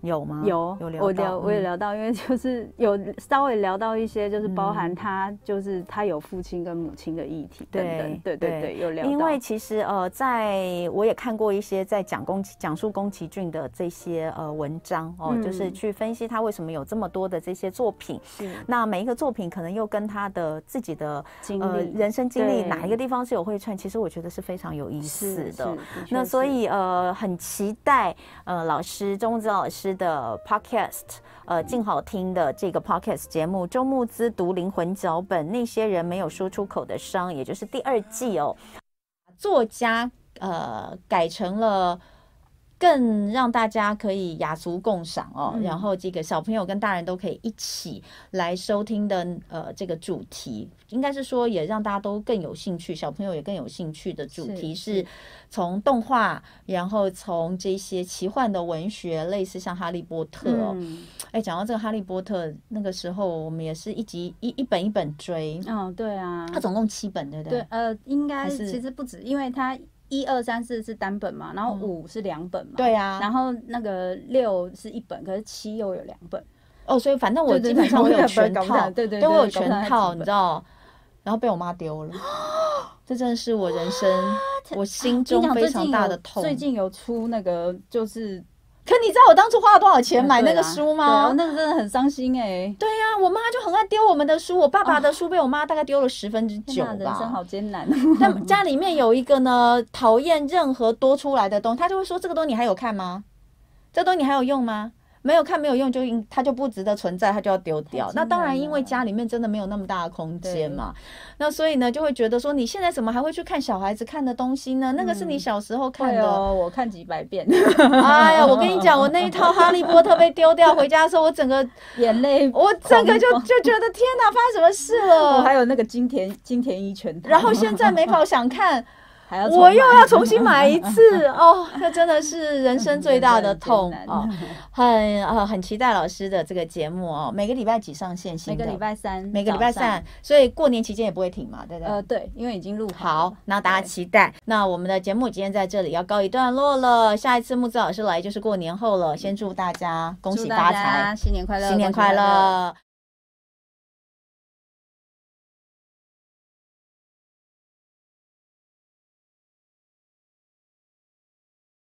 有吗？ 有有聊到， 我聊我也聊到，因为就是有稍微聊到一些，就是包含嗯他就是他有父亲跟母亲的议题等等，对对对，有聊到。 因为其实呃，在我也看过一些在讲宫讲述宫崎骏的这些呃文章哦，嗯、就是去分析他为什么有这么多的这些作品。是，那每一个作品可能又跟他的自己的经历、 呃、人生经历哪一个地方是有会串，其实我觉得是非常有意思的。那所以呃，很期待呃老师周慕姿老师的 podcast， 呃，静好听的这个 podcast 节目《周慕姿读灵魂脚本：那些人没有说出口的伤》，也就是第二季哦。作家呃改成了更让大家可以雅俗共赏哦、嗯，然后这个小朋友跟大人都可以一起来收听的呃这个主题，应该是说也让大家都更有兴趣，小朋友也更有兴趣的主题是从动画，然后从这些奇幻的文学，类似像哈利波特哦。哎、嗯，讲到这个哈利波特，那个时候我们也是一集一一本一本追。 嗯、哦，对啊， 它总共七本，对不对？ 对，呃，应该其实不止，因为它。一二三四是单本嘛，然后五是两本嘛， 对啊， 然后那个六是一本，可是七又有两本哦，所以反正我基本上我有全套， 对对对，我有全套，你知道，然后被我妈丢了，这真的是我人生我心中非常大的痛。 最近有出那个就是。 可你知道我当初花了多少钱买那个书吗？ 对啊，那个真的很伤心哎、欸。 对呀、啊，我妈就很爱丢我们的书，我爸爸的书被我妈大概丢了十分之九吧。 人生好艰难。 但家里面有一个呢，讨厌任何多出来的东西，他就会说这个东西你还有看吗？这个东西你还有用吗？没有看没有用就它就不值得存在，它就要丢掉。那当然因为家里面真的没有那么大的空间嘛，那所以呢就会觉得说你现在怎么还会去看小孩子看的东西呢？那个是你小时候看的、 嗯哦、我看几百遍。 哎呀，我跟你讲，我那一套哈利波特被丢掉，回家的时候我整个眼泪， 我整个就就觉得天哪，发生什么事了？ 我还有那个金田金田一拳， 然后现在没跑想看。我又要重新买一次哦，这真的是人生最大的痛哦。很呃很期待老师的这个节目哦，每个礼拜几上线新的？ 每个礼拜三， 每个礼拜三，所以过年期间也不会停嘛，对不对？ 呃，对，因为已经录好，好，那大家期待。那我们的节目今天在这里要告一段落了，下一次慕姿老师来就是过年后了，先祝大家恭喜发财， 新年快乐， 新年快乐。